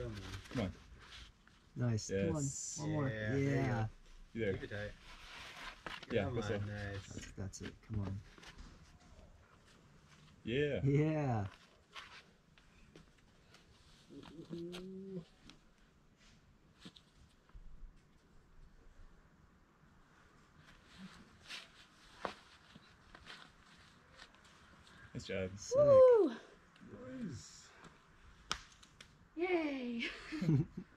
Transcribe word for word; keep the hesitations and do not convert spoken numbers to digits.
going. Come on. Nice. Yes. Come on. One more. Yeah, there you Yeah. go. You there. Keep it tight. Yeah, Come go slow. on, nice. That's, that's it. Come on. Yeah. Yeah. Nice job. Sick. Woo! Nice. Yay!